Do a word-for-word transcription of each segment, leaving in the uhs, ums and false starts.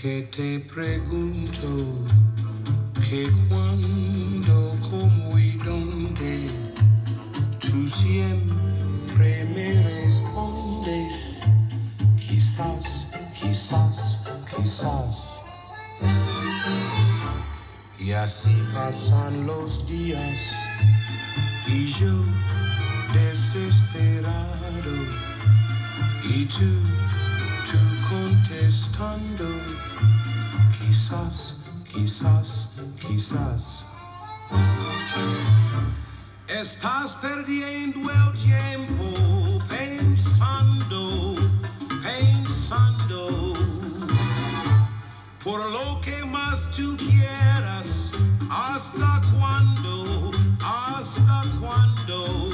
que te pregunto que cuando, cómo y dónde, tú siempre me respondes, quizás, quizás, quizás. Y así pasan los días y yo desesperado y tú, tú contestando, quizás, quizás, quizás. Estás perdiendo el tiempo pensando, pensando por lo que más tú quieras. ¿Hasta cuándo? ¿Hasta cuándo?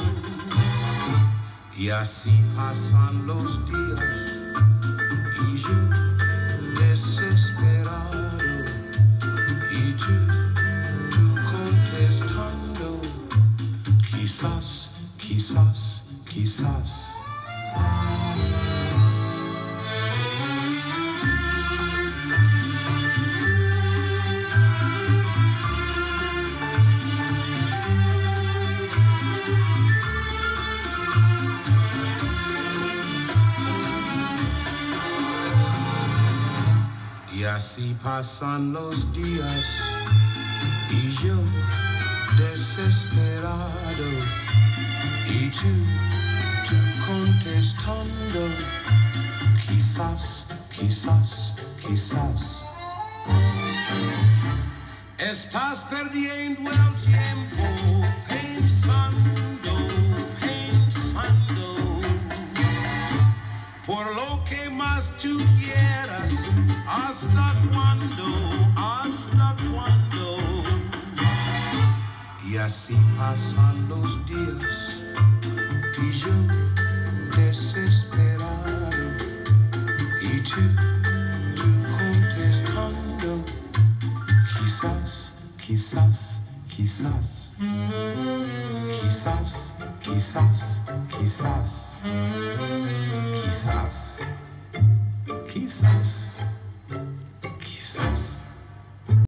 Y así pasan los días y yo desesperado y tú, tú contestando, quizás, quizás, quizás. Y así pasan los días y yo desesperado y tú, tú contestando, quizás, quizás, quizás. Estás perdiendo el tiempo pensando, pensando por lo que más tú quieras. ¿Hasta cuándo? ¿Hsta cuándo? Y así pasan los días y yo desesperado y tú, tú contestando, quizás, quizás, quizás, quizás, quizás, quizás, quizás, quizás.